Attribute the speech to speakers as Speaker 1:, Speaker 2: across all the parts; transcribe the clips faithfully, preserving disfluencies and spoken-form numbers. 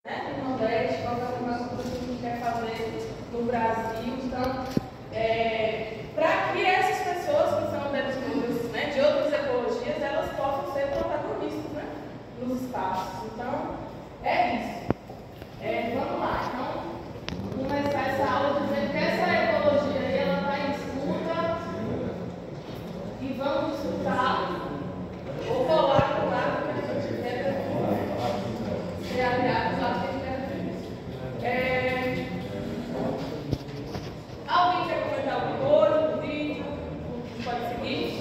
Speaker 1: né, no Nordeste, qual é a permacultura que a gente quer fazer no Brasil. Então, é, para que essas pessoas que são desenvolvidas, né, de outras ecologias, elas possam ser protagonistas, né, nos espaços. Então, é isso. É, vamos lá. Então, vamos começar essa aula dizendo que essa ecologia aí, ela está em disputa e vamos disputar ou colar com o lado que a gente quer ser aliado lá que a gente quer. É, alguém quer comentar alguma coisa no vídeo? Pode seguir?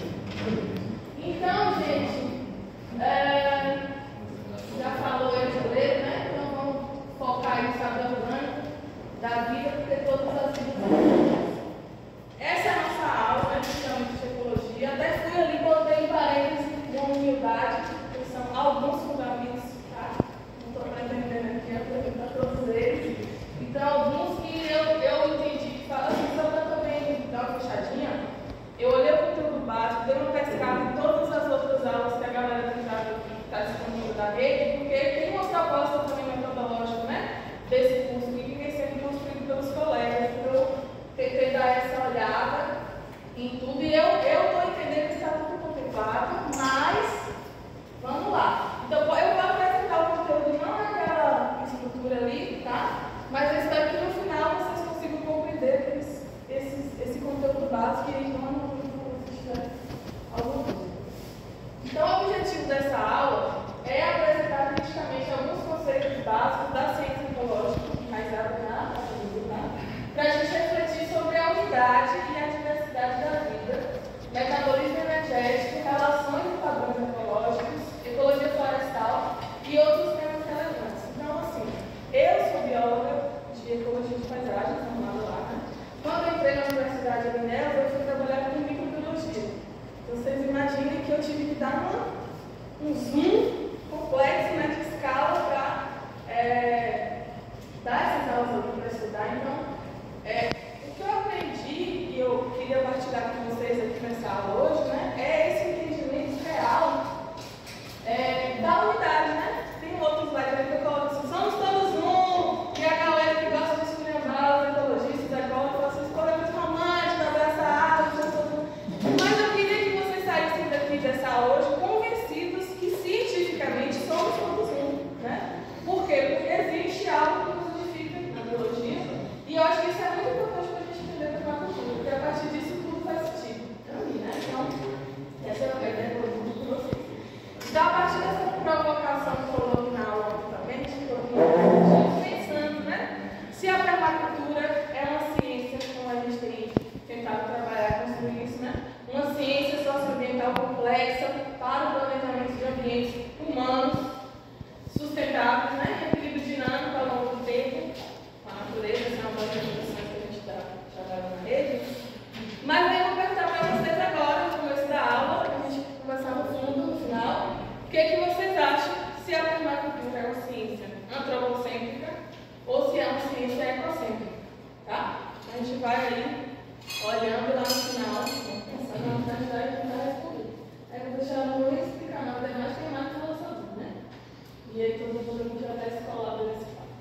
Speaker 1: Então, gente, é, já falou aí de ler, né? Então vamos focar em estado orgânico da vida, porque todas as vidas são. Essa é a nossa aula, né, justamente de ecologia. Até fui ali, botei em parênteses com humildade, que são alguns fundamentos, tá? Não estou pretendendo aqui apresentar todos eles. Então, alguns que eu, eu entendi que falam assim, só para também dar uma fechadinha, eu olhei o conteúdo básico, dei uma pescada em todas as outras aulas que a galera tem dado, que está disponível da rede, porque tem uma proposta também metodológica, né, desse curso aqui, que vem sendo construído pelos colegas. Então, eu tentei dar essa olhada em tudo e eu estou entendendo que está tudo contemplado, mas vamos lá. Então, eu vou apresentar o conteúdo, não naquela estrutura ali, tá? Mas eu espero que no final vocês consigam compreender esse, esse, esse conteúdo básico e não se tiver alguma coisa. Então, o objetivo dessa aula é apresentar criticamente alguns conceitos básicos da ciência ecológica, enraizada na cultura, para a gente refletir sobre a unidade e a diversidade da vida, metabolismo energético, relações e padrões ecológicos, ecologia florestal e outros temas relevantes. Então, assim, eu sou bióloga de ecologia de paisagem, formada lá, né? Quando eu entrei na Universidade de Minas, eu fui trabalhar com microbiologia. Então, vocês imaginem que eu tive que dar uma, um zoom complexo, né, de escala para é, dar essas aulas aqui para estudar. Então, é, o que eu aprendi e eu queria partilhar com vocês aqui nessa aula hoje, né, é esse entendimento real é, da unidade, né? Tem um outro slide ali que eu coloco assim, somos todos um, e a galera que gosta de esculhambar os ecologistas agora fala assim, escolhemos românticos, abraçar árvores, mas eu queria que vocês saíssem daqui dessa aula hoje convencidos que cientificamente somos todos um, né? Por quê? Porque existe algo que nos unifica na biologia, e eu acho que isso é muito importante para a gente entender a permacultura, porque a partir disso tudo faz sentido para mim, né? Então, essa é a ideia que eu vou para vocês. Então, a partir dessa provocação que coloquei na aula também, pensando, né? Se a permacultura é uma ciência, como a gente tem tentado trabalhar, construir isso, né? Uma ciência socioambiental complexa para o planejamento de ambientes humanos, sustentáveis, né? Equilíbrio dinâmico ao longo do tempo, com a natureza, essa é uma das definições que a gente está trabalhando na rede. Mas eu vou perguntar para vocês agora, no começo da aula, para a gente conversar no fundo, no final, o que, é que vocês acham se a permacultura é uma ciência antropocêntrica ou se é uma ciência ecocêntrica, tá? A gente vai aí olhando lá no final, pensando na quantidade de tentar responder. Aí eu vou deixar, não vou explicar nada demais, tem mais que falar sozinho, né? E aí todo mundo já está escolado nesse papo.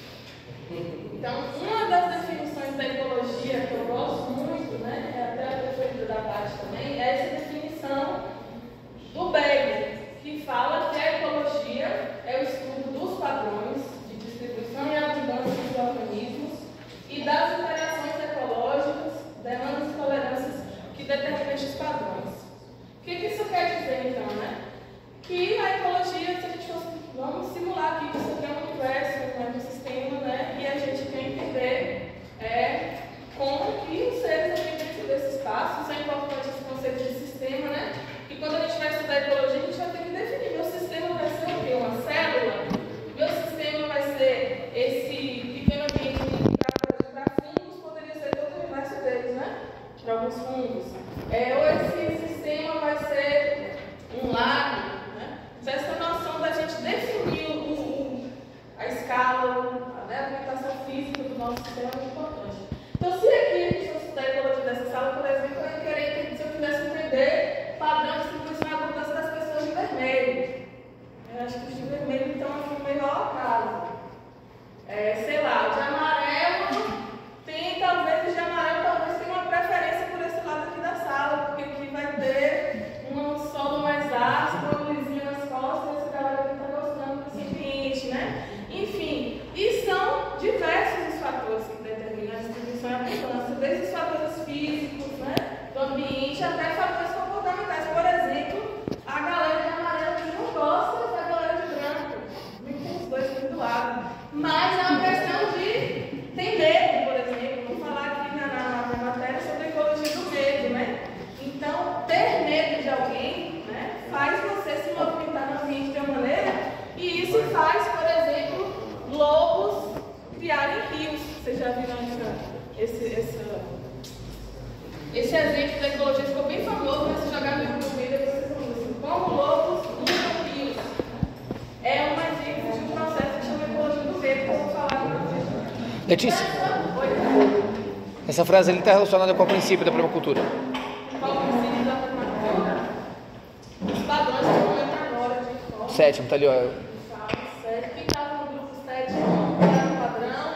Speaker 1: Então, uma das definições da ecologia que eu gosto muito, né, é até a preferida da Paty também, é essa definição do Becker, que fala que a ecologia é o estudo dos padrões de distribuição e abundância dos organismos e das interações ecológicas, demandas e tolerâncias que determinam esses padrões. O que, que isso quer dizer, então, né? Que a ecologia, se a gente fosse, vamos simular aqui que isso aqui é um universo, um ecossistema, né? E a gente quer entender É, sei lá, o de amarelo tem, talvez, o de amarelo talvez tenha uma preferência por esse lado aqui da sala, porque aqui vai ter um solo mais ácido, um lisinho nas costas, esse galera que está gostando desse ambiente, né? Enfim, e são diversos os fatores que determinam a distribuição e a importância, desde os fatores físicos, né, do ambiente, até fatores comportamentais. Por exemplo, a galera de amarelo que não gosta da galera de branco, tem os dois muito do lado, mas é uma questão de tem medo, por exemplo. Vou falar aqui na, na, na matéria sobre a ecologia do medo, né? Então, ter medo de alguém, né, faz você se movimentar no ambiente de uma maneira, e isso faz, por exemplo, lobos criarem rios. Vocês já viram esse, esse, esse exemplo da ecologia? Ficou bem famoso, mas se jogar no YouTube, vocês vão ver assim, como lobos usam rios. É uma dica de um processo que chama ecologia do medo, que eu vou falar agora.
Speaker 2: Letícia, essa frase ali está relacionada com o princípio da permacultura.
Speaker 1: Qual o princípio da permacultura? Os padrões que eu vou entrar agora de fora.
Speaker 2: Sétimo, está ali, ó.
Speaker 1: Sétimo. Quem estava no grupo sétimo era o padrão.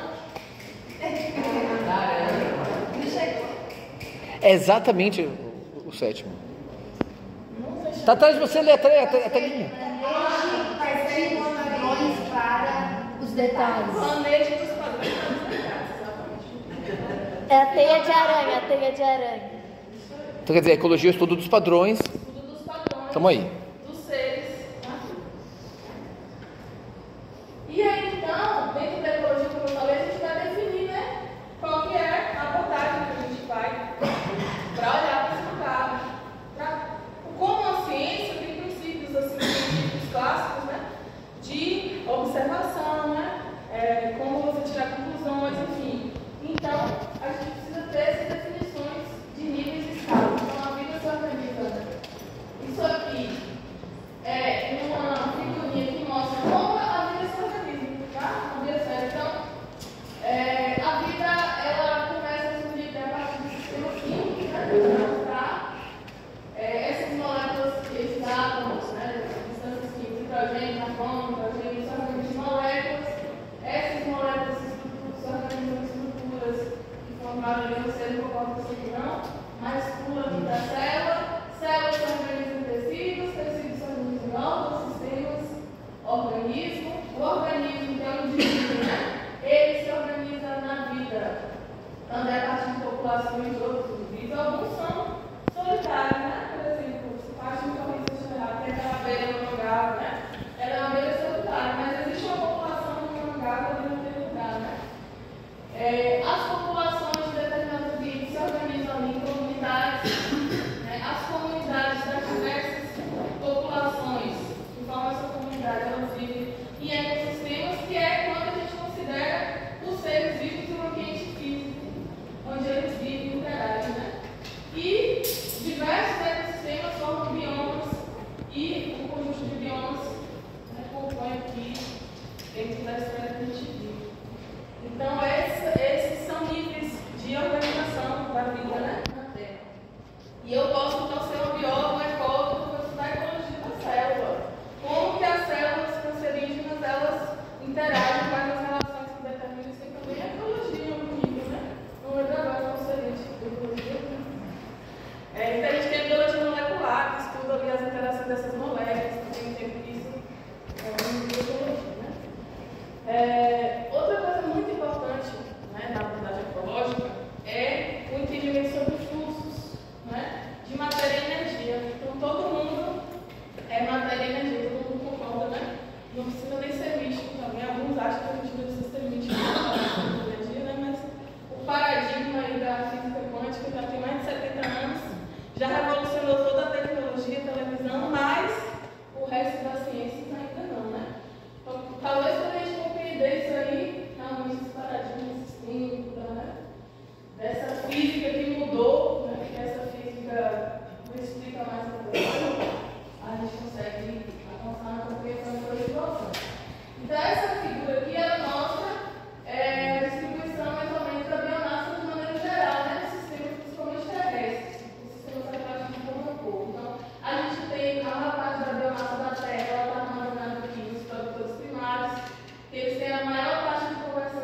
Speaker 2: É exatamente o, o sétimo. Está atrás de você, lê a telinha.
Speaker 3: Planeje padrões para os detalhes.
Speaker 1: Planeje dos padrões para os detalhes, exatamente.
Speaker 3: É a teia de aranha, a teia de aranha.
Speaker 2: Então quer dizer, a ecologia é o estudo dos padrões.
Speaker 1: Estudo dos padrões.
Speaker 2: Tamo aí.
Speaker 1: Dos seres. E aí, então, dentro da ecologia, como eu falei, a gente vai definir, né, qual que é a abordagem que a gente vai para olhar para esse lugar. Pra, como a ciência tem princípios assim, científicos clássicos, né, de observação, né, é, como você tirar conclusões, enfim. Então, a gente precisa ter essas definições de níveis e escalas. Então, a vida se organiza. Isso aqui é uma figurinha que mostra como a vida se organiza, tá? A vida séria. Então, é, a vida, ela começa a surgir a partir do sistema químico, né? Para mostrar é, essas moléculas, esses átomos, né? Substâncias químicas, hidrogênio, carbono, hidrogênio, se organizam em moléculas. Essas moléculas se organizam em estruturas que formaram ali no ser hipocórtico não, mais pula aqui da célula. Células se organizam em tecidos, tecidos se organizam em órgãos, sistemas, organismo. O organismo, que é um indivíduo, né? Ele se organiza na vida, também a partir de populações de outros indivíduos. Alguns são solitários, né? Por exemplo, se faz de um corrida geral, tem aquela abelha no mangá, né? Ela é uma abelha solitária, mas existe uma população no mangá ali naquele lugar, né? É, as populações de determinados ambientes se organizam ali em comunidades, né? As comunidades das diversas populações que formam essa comunidade, elas vivem em ecossistemas, que é quando a gente considera os seres vivos no ambiente físico, onde eles vivem e interagem, né? E diversos ecossistemas formam biomas, e o conjunto de biomas, né, compõe aqui dentro da esfera que a gente vive. Então, esse, esses são níveis de organização da vida, né, na Terra. E eu posso, então, ser um biólogo, um ecólogo, que vou estudar a ecologia da célula. Como que as células cancerígenas, elas interagem com as relações que determinam isso, e também a ecologia, um nível, né? Não lembro agora qual seria a ecologia, né? É, então, a gente tem a biologia molecular, que estuda ali as interações dessas moléculas, também tem isso é, em biologia, né? É, outra coisa muito importante, né, na abordagem ecológica é o entendimento sobre fluxos, né, de matéria e energia. Então, todo mundo é matéria e energia, todo mundo concorda, né? Não precisa nem ser místico também. Alguns acham que a gente não precisa ser místico para energia, né? Mas o paradigma aí da física quântica já tem mais de setenta anos, já revolucionou toda a tecnologia, a televisão, mas o resto das ciências ainda não, né? Então, talvez quando a gente compreender isso aí, realmente esse paradigma sistêmico, né? Dessa física que mudou, né? Que essa física não explica mais a coisa, a gente consegue avançar na compreensão da evolução. Então, essa figura aqui, ela mostra é, a distribuição mais ou menos da biomassa de maneira geral, né? Nos sistemas principalmente terrestres, os sistemas aquáticos como um pouco. Então, a gente tem a maior parte da biomassa da Terra, ela está armazenada aqui nos produtores primários, que eles têm a maior taxa de conversão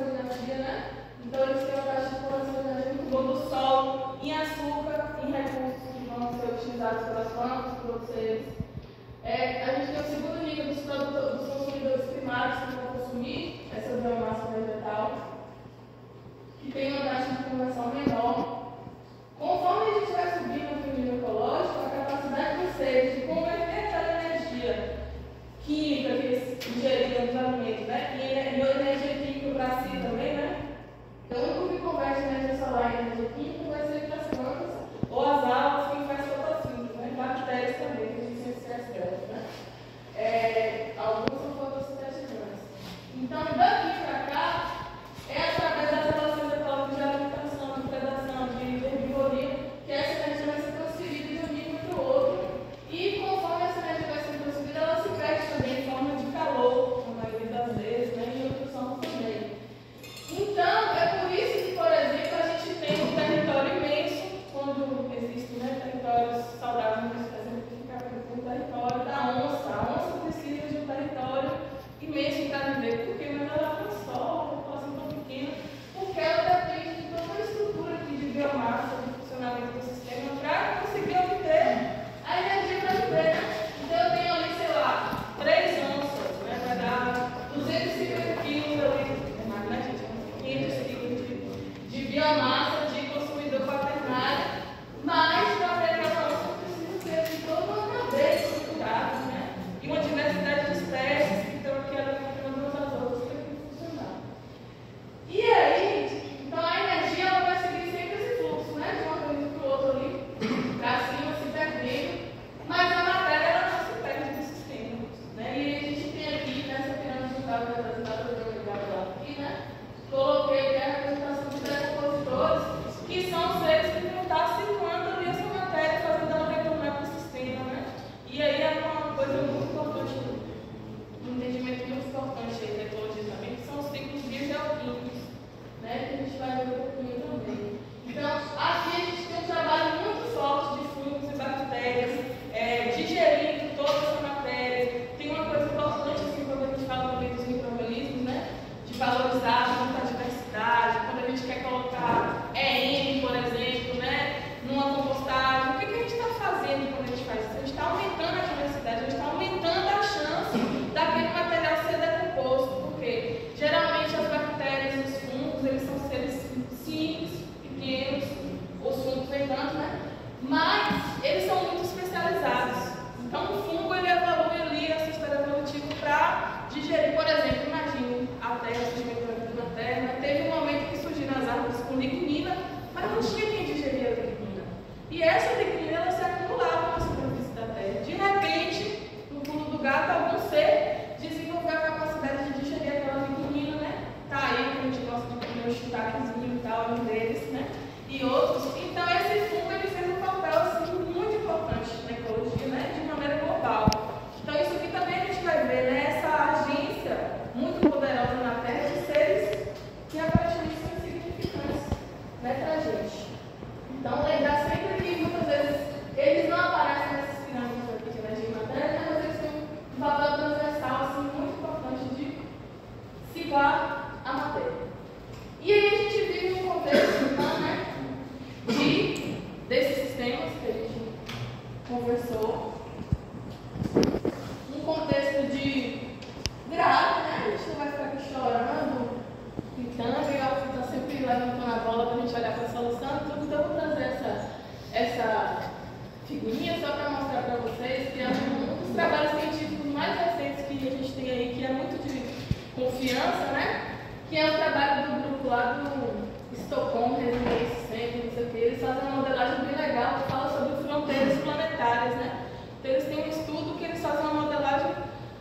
Speaker 1: figurinha só para mostrar para vocês que é um dos trabalhos científicos mais recentes que a gente tem aí, que é muito de confiança, né? Que é o trabalho do grupo lá do Estocolmo, Resiliência Center, não sei o que. Eles fazem uma modelagem bem legal que fala sobre fronteiras planetárias, né? Então eles têm um estudo que eles fazem uma modelagem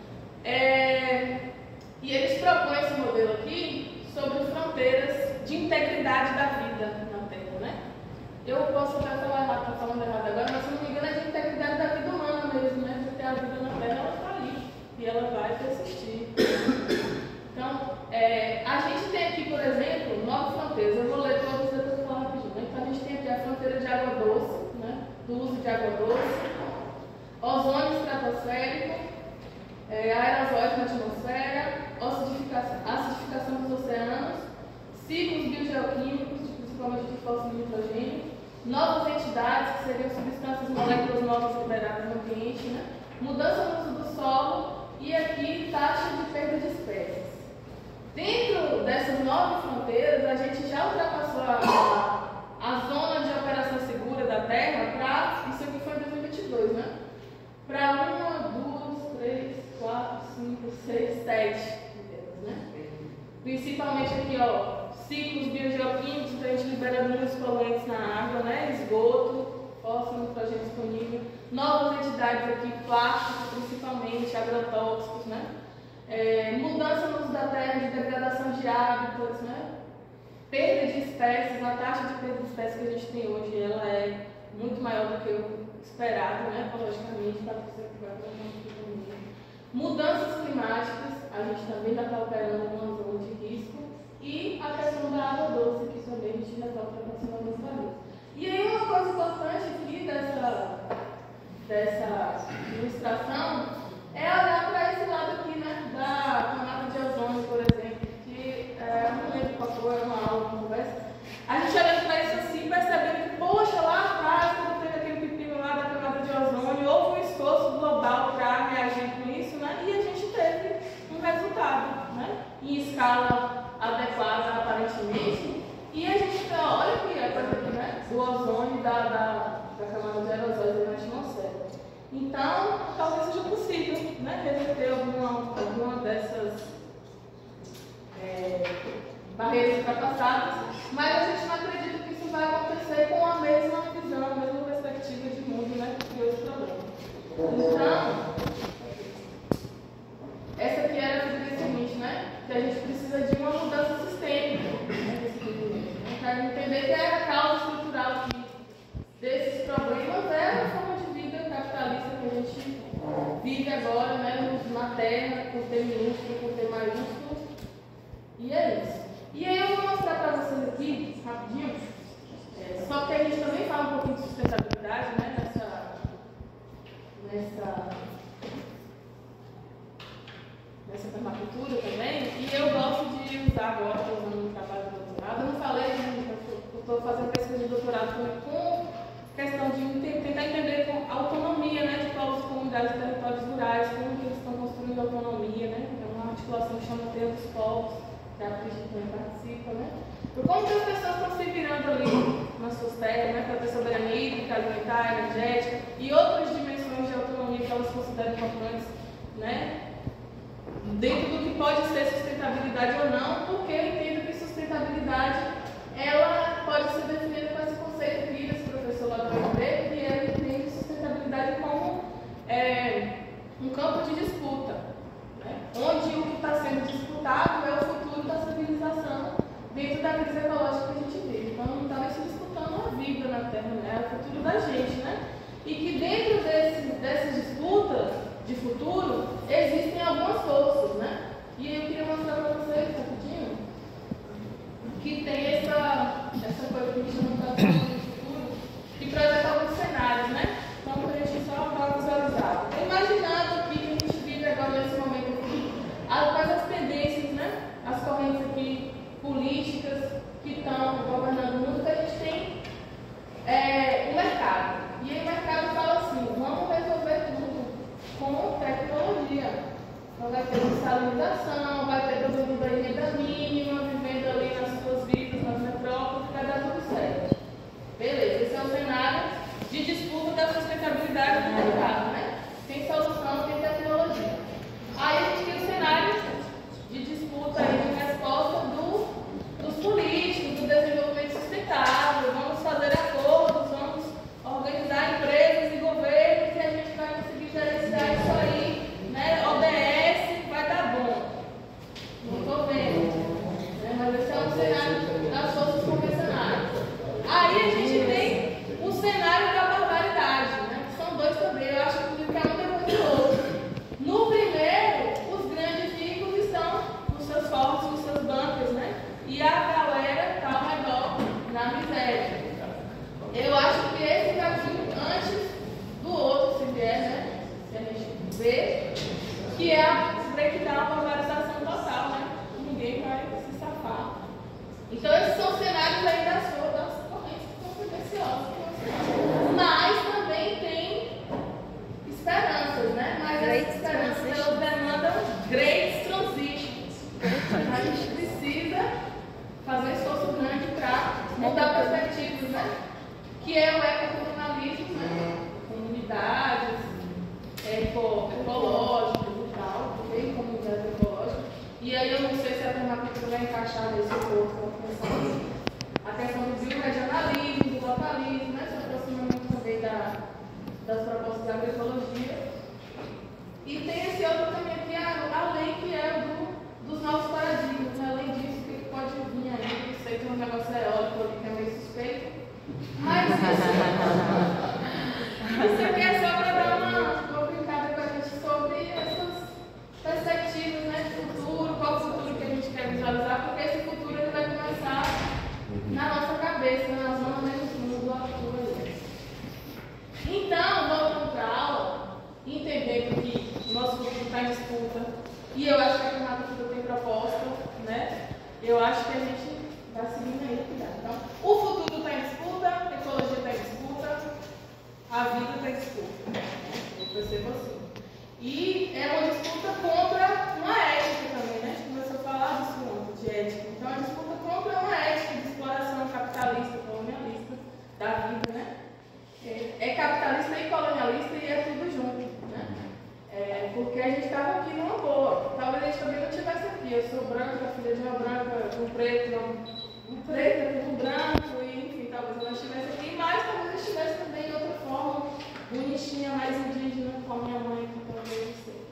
Speaker 1: é, e eles propõem esse modelo aqui sobre fronteiras de integridade da vida na Terra, né? Eu posso até falar errado, estou falando errado agora, mas se não me engano é de integridade da vida humana mesmo, né? Porque a vida na Terra ela está ali e ela vai persistir. Então, é, a gente tem aqui, por exemplo, nove fronteiras. Eu vou ler todas e depois eu vou falar rapidinho. Né? Então, a gente tem aqui a fronteira de água doce, né? Do uso de água doce, ozônio estratosférico, é, aerosóis na atmosfera, acidificação, acidificação dos oceanos, ciclos biogeoquímicos, principalmente de fósforo e nitrogênio, novas entidades, que seriam substâncias, moléculas novas liberadas no ambiente, né? Mudança no uso do solo e aqui taxa de perda de espécies. Dentro dessas nove fronteiras, a gente já ultrapassou a, a, a zona de operação segura da Terra para, isso aqui foi em dois mil e vinte e dois, né? Para uma, duas, três, quatro, cinco, seis, sete, né? Principalmente aqui, ó, ciclos biogeoquímicos, então a gente libera muitos poluentes na água, né? Esgoto, fósforo, nitrogênio disponível, novas entidades aqui, plásticos principalmente, agrotóxicos, né? É, mudança no uso da terra, de degradação de hábitats, né? Perda de espécies, a taxa de perda de espécies que a gente tem hoje, ela é muito maior do que o esperado, né? Ecologicamente, para você que vai para a mudanças climáticas, a gente também já está operando uma zona de risco, e a questão da água doce, que também a gente já está ultrapassando alguns valores. E aí uma coisa importante aqui dessa, dessa ilustração é olhar para esse lado aqui, né, da camada de ozônio, por exemplo, que é, eu não lembro qual foi, uma aula, uma conversa. A gente olhando para isso assim, percebendo que, poxa, lá atrás, quando teve aquele pepino lá da camada de ozônio, houve um esforço global para reagir com isso, né, e a gente teve um resultado, né, em escala adequada, aparentemente. E a gente olha aqui, a coisa aqui, né, do ozônio da, da, da camada de aerosóis na atmosfera. Então, talvez seja possível, né, reverter alguma, alguma dessas é, barreiras ultrapassadas, mas a gente não acredita que isso vai acontecer com a mesma visão, a mesma perspectiva de mundo, né, que criou esse problema. Então, essa aqui era a figura seguinte, né, que a gente precisa de uma mudança sistêmica, né, para entender que é a causa estrutural aqui desses problemas é a forma de vida capitalista que a gente vive agora, né, na Terra, com T minúsculo, com T maiúsculo, e é isso. E aí eu vou mostrar para vocês aqui, rapidinho, é, só que a gente também fala um pouquinho de sustentabilidade, né, nessa, nessa, nessa permacultura também, e eu gosto de usar agora, estou usando no trabalho do doutorado, eu não falei, né, eu estou fazendo pesquisa de doutorado também com questão de tentar entender a autonomia, né, de povos, comunidades e territórios rurais, como que eles estão construindo autonomia, né, é uma articulação que chama Terra dos Povos, que a Cristian também participa, né, por como que as pessoas estão se virando ali nas suas terras, né, para ter soberania hídrica, alimentar, energética e outras dimensões de autonomia que elas consideram importantes, né, dentro do que pode ser sustentabilidade ou não, porque eu entendo que sustentabilidade ela pode ser definida com esse conceito aqui desse professor lá do U F B, que ele entende sustentabilidade como é, um campo de disputa, né? Onde o que está sendo disputado é o futuro da civilização dentro da crise ecológica que a gente vive. Então não está nem se disputando a vida na Terra, né? É o futuro da gente, né? E que dentro desse, dessas disputas de futuro existem algumas forças, né? E aí eu queria mostrar para vocês rapidinho que tem essa, essa coisa que a gente chama de futuro, que projeta alguns cenários, né? Então, para a gente só para visualizar. Estou imaginando aqui que a gente vive agora nesse momento aqui, quais as tendências, né? As correntes aqui políticas que estão governando o mundo, que a gente tem é, o mercado. E aí o mercado fala assim, vamos resolver tudo com tecnologia. Então vai ter salinização, vai ter produto da renda mínima, vivendo ali nas suas vidas, nas metrópoles, vai dar tudo certo. Beleza, esse é o cenário de disputa da sustentabilidade que é o ecocolonialismo, né? Comunidades eco, ecológicas e tal, ok? Comunidades ecológicas. E aí eu não sei se a permacultura vai encaixar nesse corpo, a questão do bioregionalismo, do localismo, né? Se aproximamento também da, das propostas da agroecologia. E tem esse outro também aqui, a lei que é o do, dos novos paradigmas. Né? Além disso, o que pode vir aí? Sei que é um negócio eólico ali que é meio suspeito. Mas isso, isso aqui é só para dar uma, uma brincada com a gente sobre essas perspectivas, né, de futuro, qual o futuro que a gente quer visualizar, porque esse futuro ele vai começar na nossa cabeça, na zona menos mundo, altura. Então, voltando para a aula, entendendo que o nosso futuro está em disputa, e eu acho que a permacultura tem proposta, né? Eu acho que a gente está seguindo aí, cuidado. Então, o futuro está em disputa, a ecologia está em disputa, a vida está em disputa. Eu percebo assim. E é uma disputa contra uma ética também, né? A gente começou a falar disso ontem, de ética. Então, é uma disputa contra uma ética de exploração capitalista, colonialista da vida, né? É capitalista e colonialista e é tudo junto, né? É, porque a gente estava aqui numa boa. Talvez a gente também não estivesse aqui. Eu sou branca, filha de uma branca, um preto, um, um preto, um branco, e enfim, talvez eu não estivesse aqui, mas talvez eu estivesse também de outra forma, bonitinha, mais indígena, com a minha mãe, com talvez eu sei.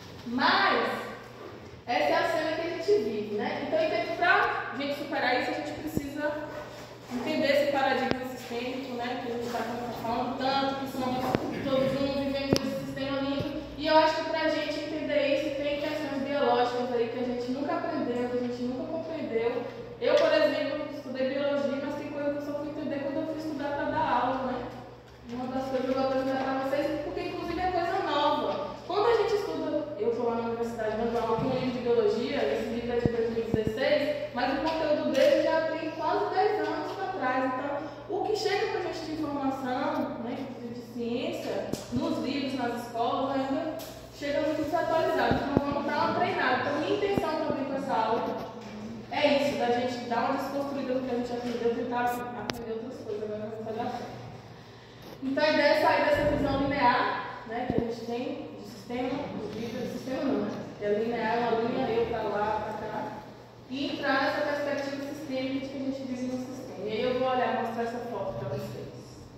Speaker 1: Mas, essa é a cena que a gente vive, né? Então, para a gente superar isso, a gente precisa entender esse paradigma sistêmico, né? Que a gente está falando tanto, que somos todos um, vivemos esse sistema lindo. E eu acho que para a gente entender isso, tem questões biológicas aí que a gente nunca aprendeu, que a gente nunca compreendeu. Eu, por exemplo, estudei biologia, mas tem coisa que eu só fui entender quando eu fui estudar para dar aula, né? Uma das coisas que eu vou apresentar para vocês, porque inclusive é coisa nova. Quando a gente estuda, eu estou lá na universidade, mas eu tenho um livro de biologia, esse livro é de dois mil e dezesseis, mas o conteúdo dele já tem quase dez anos para trás. Então, o que chega para a gente de informação, né, de ciência, nos livros, nas escolas, ainda chega muito desatualizado. Então, vamos dar uma treinada. Então, minha intenção também com essa aula é isso, da gente dar uma desconstruída do que a gente aprendeu, tentar aprender outras coisas, agora não vai dar certo. Então, a ideia é sair dessa visão linear, né, que a gente tem de sistema, de vida, de sistema não, né? Que é linear, uma linha, eu para lá, para cá, e entrar nessa perspectiva sistêmica de que a gente vive no sistema. E aí eu vou olhar, mostrar essa foto para vocês.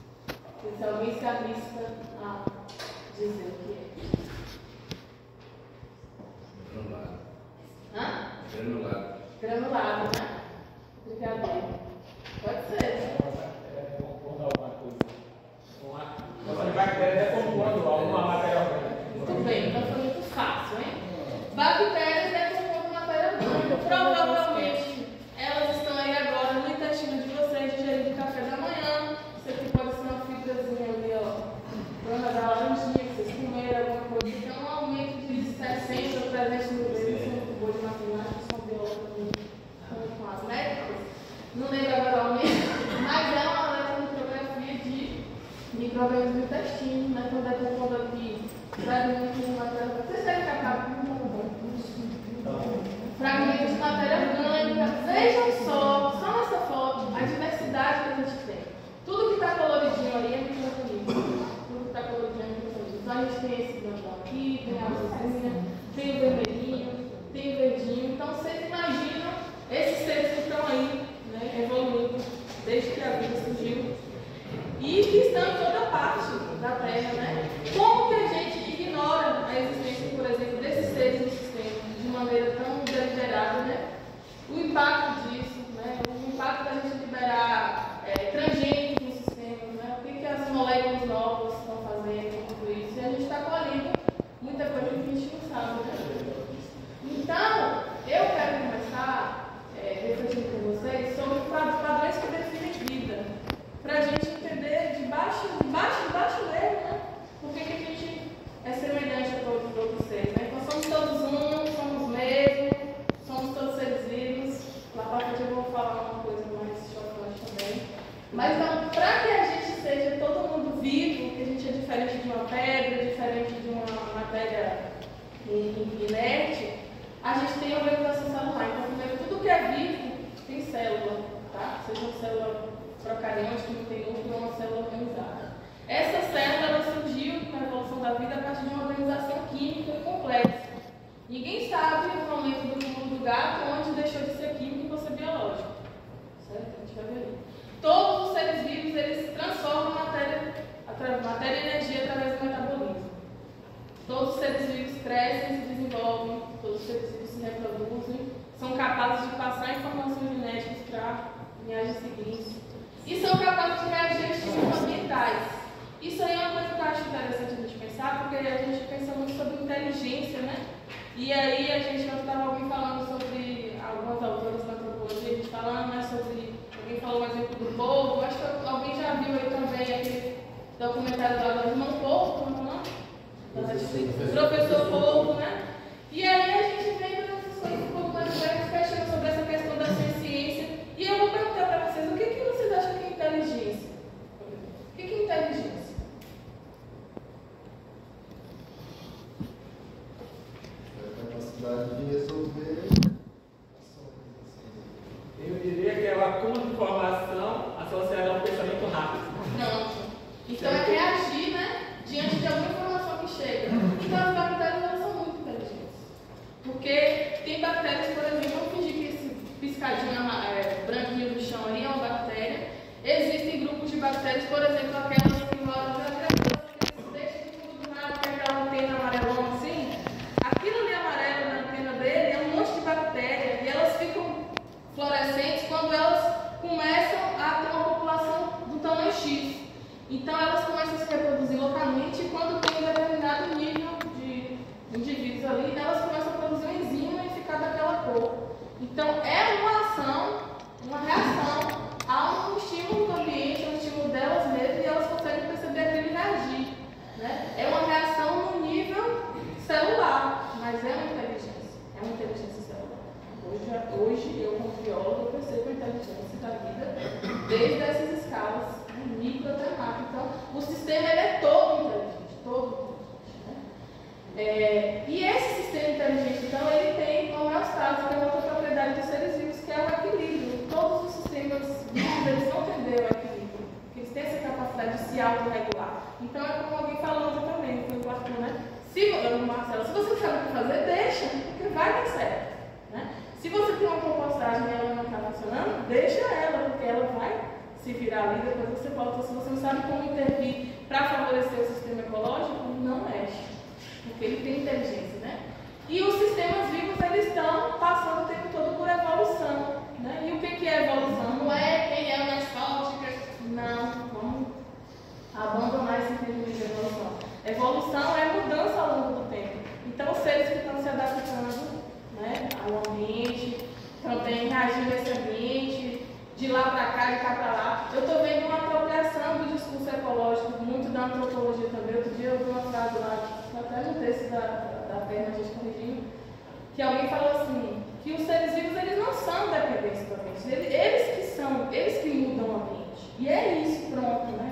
Speaker 1: Se alguém se arrisca a dizer o que é.
Speaker 4: Granulado.
Speaker 1: Hã?
Speaker 4: Granulado.
Speaker 1: Granulado, né? Brigadeiro. Pode ser.
Speaker 5: As bactérias decompondo alguma matéria orgânica.
Speaker 1: Muito bem, então foi muito fácil, hein? Bactérias decompondo matéria orgânica. Provavelmente elas estão aí agora no intestino de vocês, digerindo o café da manhã. Isso aqui pode ser uma fibrazinha ali, ó. Planta da laranjinha, que vocês comeram, alguma coisa. Então, um aumento de sessenta ou trezentos mil vezes. Isso é muito boa de matemática, são biólogos com as métricas. Não lembro agora o aumento, mas é uma eletromicrografia de micro-organismos do intestino, né? Então, decompondo aqui fragmentos de matéria. Vocês querem que acabe com um fragmentos de matéria orgânica. Vejam só, só nessa foto, a diversidade que a gente tem. Tudo que está coloridinho ali é micro-organismo. Tudo que está coloridinho é micro-organismo. Então, a gente tem esse grandão aqui, tem a azulzinha, tem o vermelhinho, tem o verdinho. Então, vocês imaginam esses seres que estão aí, né, evoluindo desde que a vida surgiu e que estão em toda parte da Terra, né? Como que a gente ignora a existência, por exemplo, desses seres no sistema de maneira tão deliberada, né? O impacto disso, né? O impacto da gente liberar é, transgênicos no sistema, né? O que, que as moléculas novas estão fazendo, tudo isso. E a gente está colhendo muita coisa que a gente não sabe, né? Então, eu quero começar é, refletindo com vocês sobre padrões que definem vida, para a gente entender de baixo, de baixo, de baixo mesmo, né? Por que, que a gente é semelhante a todos os outros seres, né? Então, somos todos um, somos mesmo, somos todos seres vivos, lá eucarionte, que não tem núcleo, é uma célula organizada. Essa célula ela surgiu na evolução da vida a partir de uma organização química complexa. Ninguém sabe o momento do pulo do gato onde deixou de ser químico e fosse biológico. Certo? A gente vai ver ali. Todos os seres vivos eles transformam matéria, matéria e energia através do metabolismo. Todos os seres vivos crescem e se desenvolvem, todos os seres vivos se reproduzem, são capazes de passar informações genéticas para linhagens seguintes e são capazes de reagir a estímulos ambientais. Isso aí é uma coisa que eu acho interessante a gente pensar, porque a gente pensa muito sobre inteligência, né? E aí a gente estava alguém falando sobre algumas autoras da antropologia, a gente falando né, sobre, alguém falou um exemplo do Polvo, acho que alguém já viu aí também aquele documentário lá do irmão Polvo, como é o nome? Professor Polvo, né? E aí a gente vem para essas coisas um pouco mais velhas, fechando sobre essa questão da ciência. E eu vou perguntar para vocês, o que, que vocês acham que é inteligência? O que, que é inteligência?
Speaker 4: De resolver
Speaker 5: Eu diria que é o acúmulo de informação associada a um pensamento rápido.
Speaker 1: Não. Então é reagir, né? Diante de alguma informação que chega. Então as bactérias elas são muito inteligentes. Porque tem bactérias, por exemplo, vamos fingir que esse piscadinho é, branquinho do chão ali é uma bactéria. Existem grupos de bactérias, por exemplo, aquelas que moram na agricultura, que deixam de fundo do nada, que é aquela antena amarelona assim. Aquilo ali amarelo na antena dele é um monte de bactérias e elas ficam fluorescentes quando elas começam a ter uma população do tamanho X. Então elas começam a se reproduzir localmente e quando tem um determinado nível de indivíduos ali, elas começam a produzir uma enzima e ficar daquela cor. Então é uma ação, uma reação a um estímulo do ambiente, a um estímulo delas mesmas e elas conseguem perceber aquilo e reagir. Né? É uma reação no nível celular, mas é uma inteligência, é uma inteligência celular. Hoje, hoje eu como biólogo eu percebo a inteligência da vida desde essas escalas, né, micro até macro. Então o sistema ele é todo inteligente, todo inteligente. Né? É, e esse sistema inteligente então ele tem como homeostase, que é outra propriedade dos seres vivos, que é o equilíbrio. Todos os sistemas vivos eles vão tender ao equilíbrio, porque eles têm essa capacidade de se autorregular. Então é como alguém falou ontem também, foi o Arthur, né? Se, Marcelo, se você sabe o que fazer, deixa, porque vai dar certo. Né? Se você tem uma compostagem e ela não está funcionando, deixa ela, porque ela vai se virar ali, depois você volta. Se você não sabe como intervir para favorecer o sistema ecológico, não mexe, porque ele tem inteligência. Né? E os sistemas vivos, eles estão passando o tempo todo por evolução. Né? E o que, que é evolução? Não é quem é o mais forte, não, vamos abandonar esse entendimento de evolução. Evolução é mudança ao longo do tempo. Então, os seres que estão se adaptando né, ao ambiente, também reagindo a esse ambiente, de lá para cá, de cá para lá. Eu estou vendo uma apropriação do discurso ecológico, muito da antropologia também. Outro dia eu vi uma frase lá, até no texto da, da, da Perna, a gente corrigindo, que alguém falou assim, que os seres vivos eles não são dependentes do ambiente, eles, eles que são, eles que mudam o ambiente. E é isso, pronto, né?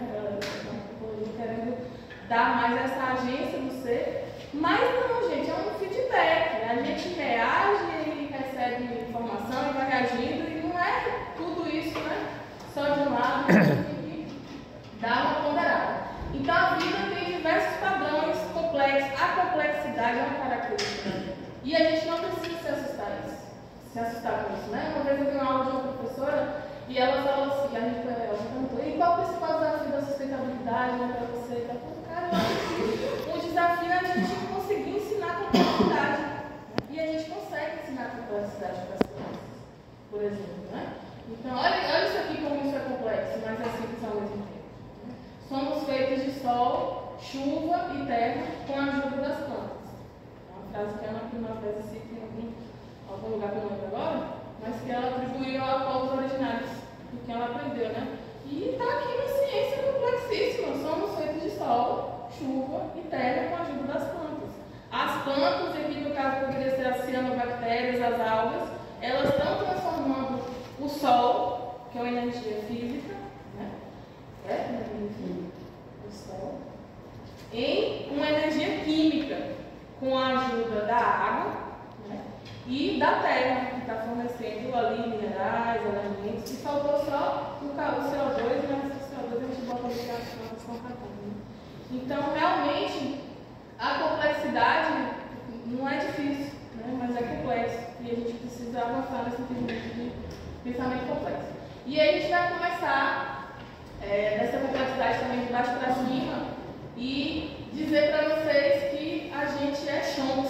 Speaker 1: Querendo dar mais essa agência do ser, mas não, gente, é um feedback. A gente reage e recebe informação e vai reagindo, e não é tudo isso, né? Só de um lado, a gente tem que dar uma ponderada. Então a vida tem diversos padrões complexos, a complexidade é uma característica. E a gente não precisa se assustar isso, se assustar com isso, né? Uma vez eu vi uma aula de uma professora e ela falou assim, a gente perguntou, e qual o principal desafio da sustentabilidade né, para você? Ela falou, cara, eu acho que o desafio é a gente conseguir ensinar complexidade. Né? E a gente consegue ensinar complexidade para as crianças, por exemplo, né? Então, olha, olha isso aqui como isso é complexo, mas é simples ao mesmo tempo. Né? Somos feitos de sol, chuva e terra com a ajuda das plantas. É uma frase que a Ana Primavera cita em algum, algum lugar que eu não lembro agora, mas que ela atribuiu a povos originários, do que ela aprendeu, né? E está aqui na ciência complexíssima. Somos feitos de sol, chuva e terra com a ajuda das plantas. As plantas, aqui no caso poderia ser as cianobactérias, as algas, elas estão transformando o sol, que é uma energia física, né? É uma energia física, o sol, em uma energia química, com a ajuda da água, né? e da terra, que está fornecendo ali minerais, elementos, e faltou só o C O dois, mas o C O dois a gente bota ali para a questão carbono. Então, realmente, a complexidade não é difícil, né, mas é complexo, e a gente precisa avançar nesse entendimento de pensamento complexo. E aí a gente vai começar é, dessa complexidade também de baixo para cima e dizer para vocês que a gente é chons.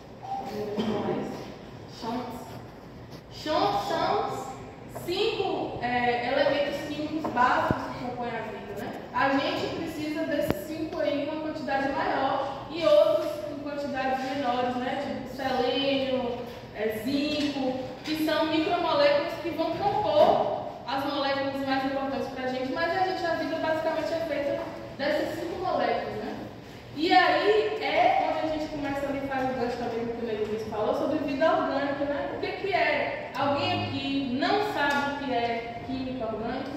Speaker 1: Chons. Chons são cinco é, elementos químicos básicos que compõem a vida, né? A gente precisa desses cinco aí em uma quantidade maior e outros em quantidades menores, né? Tipo selênio, é, zinco, que são micromoléculas que vão compor as moléculas mais importantes para a gente, mas a gente, a vida basicamente é feita dessas cinco moléculas, né? E aí é onde a gente começa ali, faz o gancho também que o Luiz falou sobre vida orgânica, né? O que que é? Alguém aqui não sabe o que é química orgânica?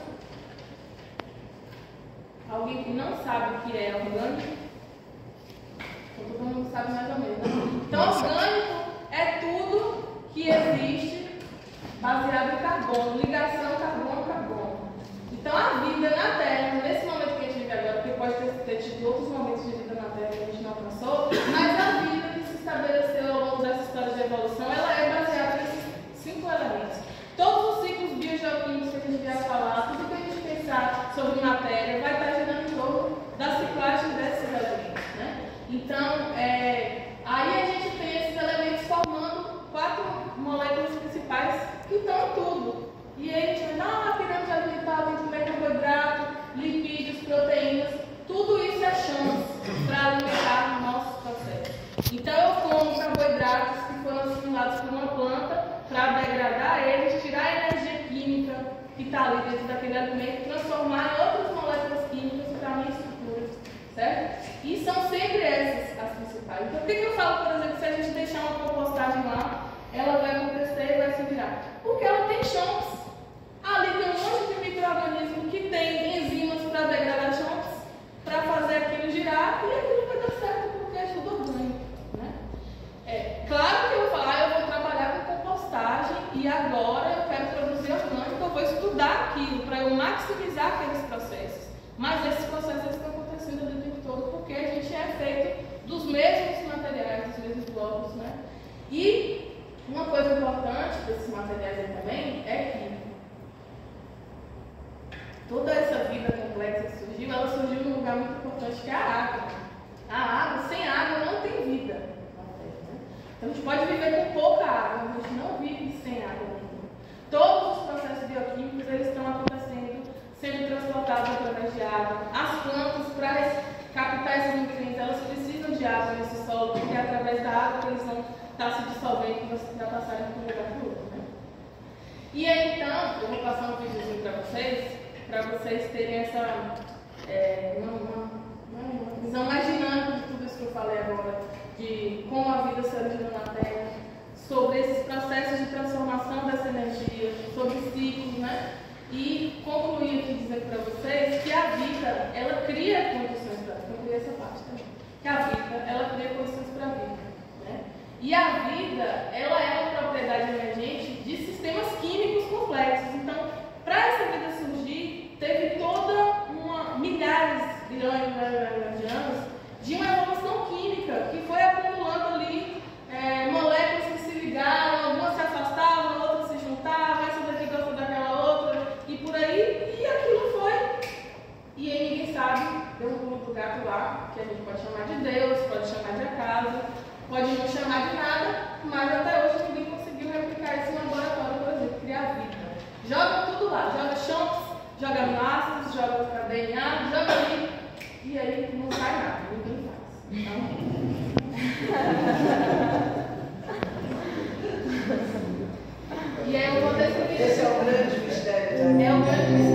Speaker 1: Alguém que não sabe o que é orgânico? Então, todo mundo sabe mais ou menos, né? Então, orgânico é tudo que existe baseado em carbono, ligação carbono-carbono. Então, a vida na Terra, nesse momento que a gente vive agora, porque pode ter, ter tido outros momentos de vida na Terra que a gente não alcançou, mas a vida que se estabeleceu ao longo dessa história de evolução, ela é baseada nesses cinco elementos. Todos os ciclos biogeoquímicos que a gente vier falar, tudo que a gente pensar sobre matéria, vai estar girando em torno da ciclagem desses elementos, né? Então, é, aí a gente tem esses elementos formando quatro moléculas principais que estão em tudo. E aí a gente vai, não, a pirâmide alimentar tem que comer carboidrato, lipídios, proteínas, tudo isso é chance para alimentar nossos processos. Então eu como carboidratos que foram assimilados por uma planta para degradar eles, tirar a energia química que está ali dentro daquele alimento e transformar em outras moléculas químicas para a minha estrutura, certo? E são sempre essas as principais. Então por que, que eu falo, por exemplo, se a gente deixar uma compostagem lá, ela vai acontecer e vai se virar? Porque ela tem chance. Ali tem um monte de micro-organismo que tem enzimas para degradar chunks, para fazer aquilo girar, e aquilo vai dar certo porque é tudo orgânico, né? É, claro que eu vou falar, eu vou trabalhar com compostagem e agora eu quero produzir orgânico, eu vou estudar aquilo para eu maximizar aqueles processos. Mas esses processos estão acontecendo ali o tempo todo porque a gente é feito dos mesmos materiais, dos mesmos blocos, né? E uma coisa importante desses materiais aí também é que toda essa vida complexa que surgiu, ela surgiu num lugar muito importante que é a água. A água, sem água não tem vida na Terra, né? Então a gente pode viver com pouca água, mas a gente não vive sem água nenhuma. Todos os processos bioquímicos eles estão acontecendo, sendo transportados através de água. As plantas, para captar esses nutrientes, elas precisam de água nesse solo, porque é através da água que eles vão estar se dissolvendo para passarem de um lugar para o outro, né? E aí então, eu vou passar um videozinho para vocês, para vocês terem essa é, uma, uma, uma visão mais dinâmica de tudo isso que eu falei agora, de como a vida se origina na Terra, sobre esses processos de transformação dessa energia, sobre ciclos, né? E concluir aqui dizendo para vocês que a vida, ela cria condições para a vida, eu cria essa parte também, que a vida, ela cria condições para a vida, né? E a vida, ela é uma propriedade emergente de sistemas químicos complexos. Então, para essa vida surgir, teve toda uma milhares, bilhões de anos de uma evolução química que foi acumulando ali é, moléculas que se ligaram, algumas se afastavam, outras se juntavam, essa daqui gosta daquela outra, e por aí, e aquilo foi. E aí ninguém sabe, deu um pulo do gato lá, que a gente pode chamar de Deus, pode chamar de acaso, pode não chamar de nada, mas até hoje ninguém conseguiu replicar isso em laboratório, por exemplo, criar vida. Joga tudo lá, joga chunks, joga aminoácidos, joga D N A, joga ali, e aí não sai nada, ninguém faz. E aí eu vou decidir.
Speaker 4: Esse é o grande mistério.
Speaker 1: É o grande mistério.